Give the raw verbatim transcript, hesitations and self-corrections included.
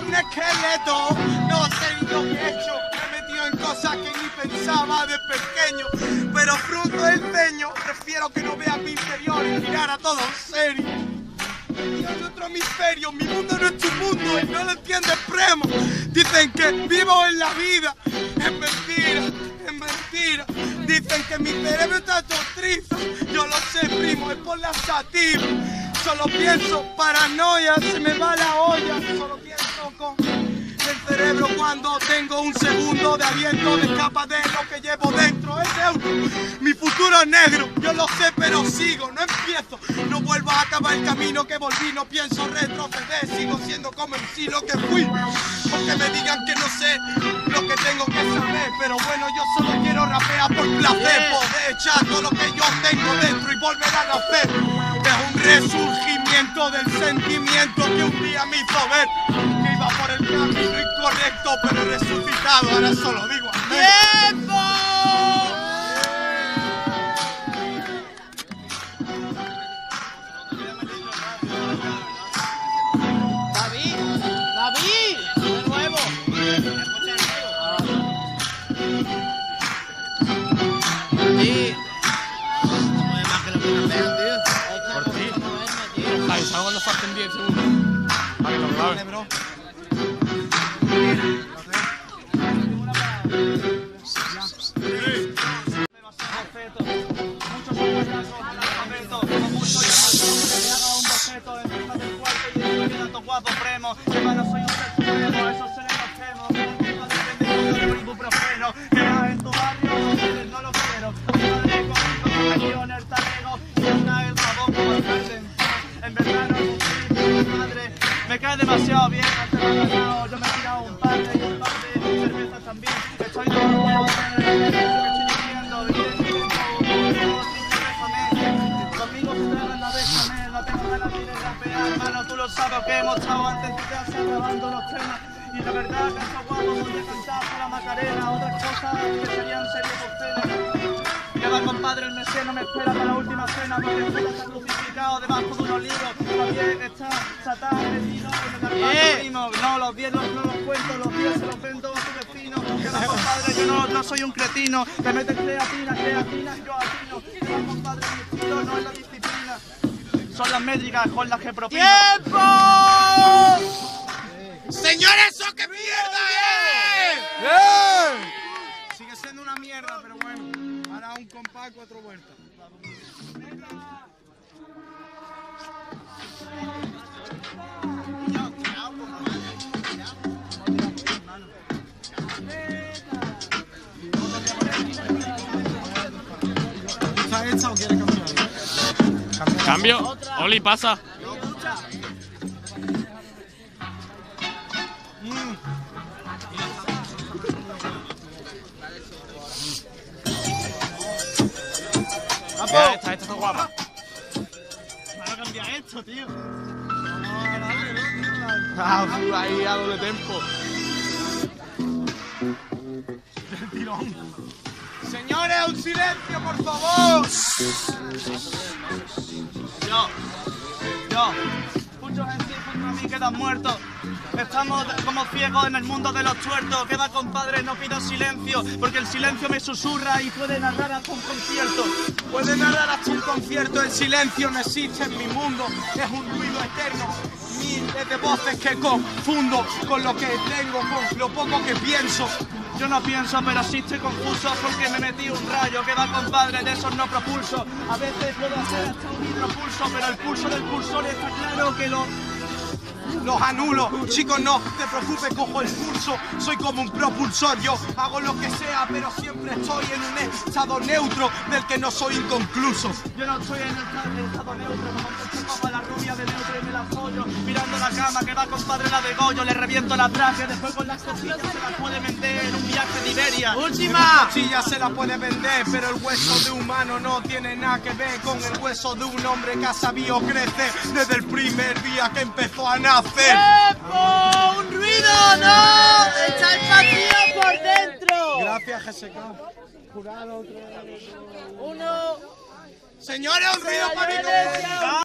un esqueleto. No sé ni lo que he hecho, me he metido en cosas que ni pensaba de pequeño. Pero fruto del ceño, prefiero que no veas mi interior y mirar a todo serio. Y hay otro misterio, mi mundo no es tu mundo y no lo entiendes, primo. Dicen que vivo en la vida, es mentira, es mentira. Dicen que mi cerebro está tortrizo, yo lo sé, primo, es por la sátira. Solo pienso paranoia, se me va la olla, solo pienso con el cerebro cuando tengo un segundo de aliento, de escapa de lo que llevo dentro. Es neutro, mi futuro es negro, yo lo sé pero sigo, no empiezo, no vuelvo a acabar el camino que volví, no pienso retroceder, sigo siendo como en sí lo que fui, porque me digan que no sé lo que tengo que saber, pero bueno, yo solo quiero rapear por placer, poder echar todo lo que yo tengo dentro y volver a nacer. Es un resurgimiento del sentimiento que un día me hizo ver que iba por el camino incorrecto, pero he resucitado, ahora solo digo amén. ¡Tiempo! David, David, de nuevo. Sí. No es más que lo que nos vean, tío. Por ti. Ahí salgo cuando falten diez segundos. Para que lo grabe. Bro. Muchos payasos analfabetos, como mucho llamato, que me haga un boceto encima del cuarto y después de tanto guapo premo, que mano soy un ser supremo, esos seres los temo, que encima depende de un ibuprofeno, que más en tu barrio no lo quiero, mi madre conmigo, con el talego y una el jabón como el Carden. En verdad no es un mi madre, me cae demasiado bien, antes de ganado, yo me he tirado un par de y un par de cervezas también, estoy de nuevo, que estoy diciendo, bien. No tengo ganas de ir a rapear, hermano, tú lo sabes que hemos estado antes en tu casa grabando los temas. Y la verdad que estos guapos son de cantar por la Macarena, otras cosas que serían series obscenas. Que va, compadre, el meseno me espera para la última cena, porque el Judas está crucificado debajo de unos libros. También está Satán metido en el armario mismo. No, los diez no, no los cuento, los diez se los vendo a tu vecino. Que va, compadre, yo no, no soy un cretino, te metes creatina, creatina, yo atino. Que va, compadre, mi estilo no es la disciplina. Son las métricas con las que propino. ¡Tiempo! ¡Señores, eso qué mierda es! ¡Bien! Sigue siendo una mierda, pero bueno. Ahora un compás, cuatro vueltas. ¿Está hecha o quiere cambiar? Cambio. Oli, pasa. ¡Vamos! Esta, esta está guapa. Van a cambiar esto, tío. Ah, ahí a doble tempo. Del tirón. Señores, un silencio, por favor. Yo, yo, muchos en sí contra mí quedan muertos. Estamos como ciegos en el mundo de los tuertos. Queda, compadre, no pido silencio, porque el silencio me susurra y puede narrar hasta un concierto. Puede narrar hasta un concierto. El silencio no existe en mi mundo, es un ruido eterno. Miles de voces que confundo con lo que tengo, con lo poco que pienso. Yo no pienso, pero sí estoy confuso porque me metí un rayo. Que va, compadre, de esos no propulso. A veces puedo hacer hasta un hidropulso, pero el pulso del pulsor está claro que lo... los anulo. Chicos, no te preocupes, cojo el pulso. Soy como un propulsor, yo hago lo que sea, pero siempre estoy en un estado neutro del que no soy inconcluso. Yo no estoy en el estado neutro, como como la rubia de neutro y me la follo. Mirando la cama, que va, compadre, la de Goyo. Le reviento la traje, después con las costillas se las puede vender en un viaje de Iberia. ¡Última! La costilla se la puede vender, pero el hueso de humano no tiene nada que ver con el hueso de un hombre que ha sabido crecer desde el primer día que empezó a nacer. ¡Tiempo! ¡Un ruido! ¡No! ¡Está el vacío por dentro! Gracias, G S K. Uno. Señores, un ruido para mi